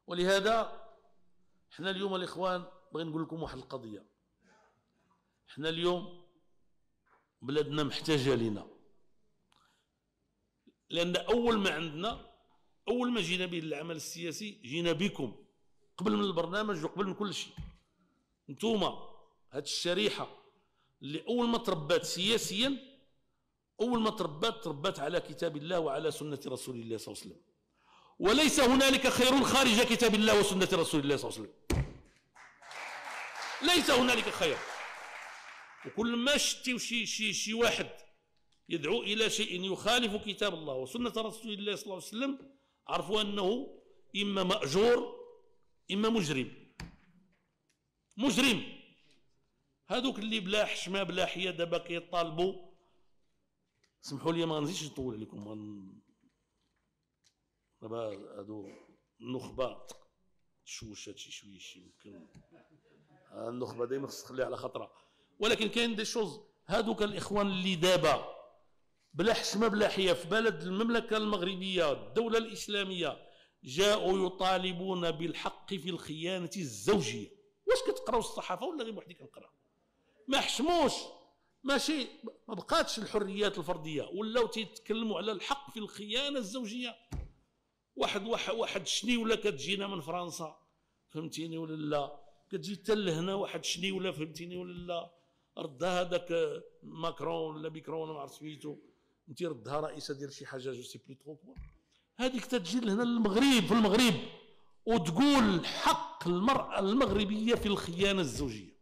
ولهذا حنا اليوم الاخوان بغي نقول لكم واحد القضيه. حنا اليوم بلادنا محتاجه لنا، لان اول ما جينا به للعمل السياسي جينا بكم قبل من البرنامج وقبل من كل شيء. نتوما هاد الشريحه اللي اول ما تربات سياسيا، اول ما تربات على كتاب الله وعلى سنه رسول الله صلى الله عليه وسلم، وليس هنالك خير خارج كتاب الله وسنه رسول الله صلى الله عليه وسلم. ليس هنالك خير. وكل ما شتيو شي واحد يدعو الى شيء يخالف كتاب الله وسنه رسول الله صلى الله عليه وسلم، عرفوا انه اما ماجور اما مجرم. هذوك اللي بلا حشمه بلا حياه دابا كيطالبوا، سمحوا لي ما غنزيدش نطول عليكم، دابا هادو النخبه تشوشات شي شويه يمكن النخبه دائما خص تخليها على خطرها، ولكن كاين دي شوز. هادوك الاخوان اللي دابا بلا حشمه بلا حياه في بلد المملكه المغربيه الدوله الاسلاميه جاءوا يطالبون بالحق في الخيانه الزوجيه. واش كتقراو الصحافه ولا غير بوحدي كنقرا؟ ما حشموش، ماشي ما بقاتش الحريات الفرديه، ولاو تيتكلموا على الحق في الخيانه الزوجيه. واحد شنيوله كتجينا من فرنسا، فهمتيني ولا لا؟ كتجي حتى لهنا واحد شنيوله، فهمتيني ولا لا؟ ردها هذاك ماكرون ولا بيكرون ما عرفت سميتو، انت ردها رئيسه ديال شي حاجه جو سي بلو ترو كوا. هذيك تتجي لهنا للمغرب، في المغرب وتقول حق المراه المغربيه في الخيانه الزوجيه.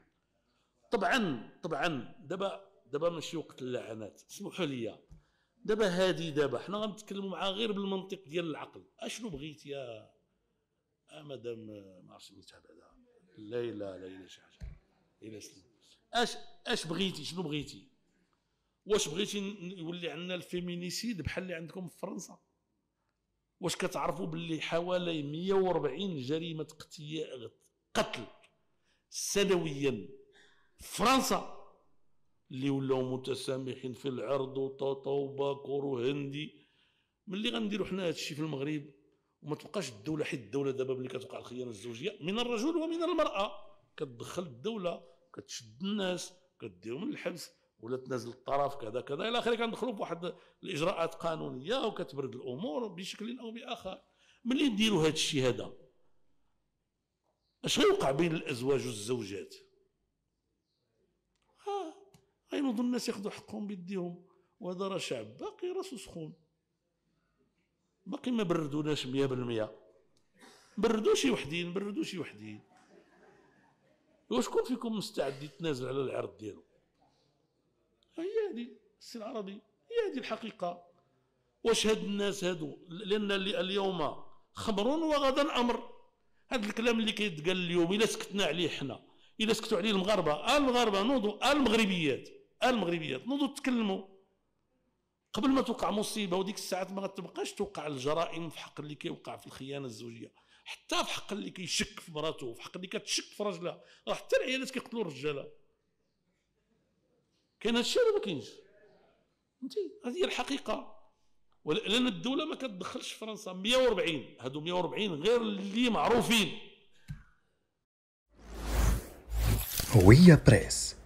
طبعا دابا ماشي وقت اللعنات، اسمحوا لي. دابا حنا غنتكلموا معاه غير بالمنطق ديال العقل. اشنو بغيت يا مدام ما عرفتش سميتها بعدا لا شي حاجه الى سلم، اش بغيتي؟ شنو بغيتي؟ واش بغيتي يولي عندنا الفيمينيسيد بحال اللي عندكم في فرنسا؟ واش كتعرفوا باللي حوالي 140 جريمه قتل سنويا في فرنسا، اللي ولاو متسامحين في العرض وطوطو وباكور وهندي. ملي غنديروا حنا هذا الشيء في المغرب وما تبقاش الدوله، حيت الدوله دابا ملي كتوقع الخيانه الزوجيه من الرجل ومن المراه كتدخل الدوله، كتشد الناس كديرهم للحبس ولا تنازل الطرف كذا كذا الى اخره. كندخلوا بواحد الاجراءات قانونيه وكتبرد الامور بشكل او باخر. ملي نديروا هذا الشيء هذا، اش غيوقع بين الازواج والزوجات؟ غينوضوا الناس ياخذوا حقهم بيديهم، وهذا راه شعب باقي راسو سخون، باقي ما بردوناش 100%. بردوا شي وحدين. وشكون فيكم مستعد يتنازل على العرض ديالو؟ هي هذه السي العربي، هي هذه الحقيقه. واش هاد الناس هادو، لان اليوم خمر وغدا امر. هذا الكلام اللي كيتقال اليوم الا سكتنا عليه حنا، الا سكتوا عليه المغاربه نوضوا المغربيات نوضوا تكلموا قبل ما توقع مصيبه. وديك الساعات ما غتبقاش توقع الجرائم في حق اللي كيوقع في الخيانه الزوجيه، حتى في حق اللي كيشك في مراته، في حق اللي كتشك في راجلها، راه حتى العيالات كيقتلوا الرجاله. كاين هذا الشيء ولا ما كاينش؟ فهمتي؟ هذه هي الحقيقه. لان الدوله ما كتدخلش فرنسا. 140 هادو 140 غير اللي معروفين. هوية بريس.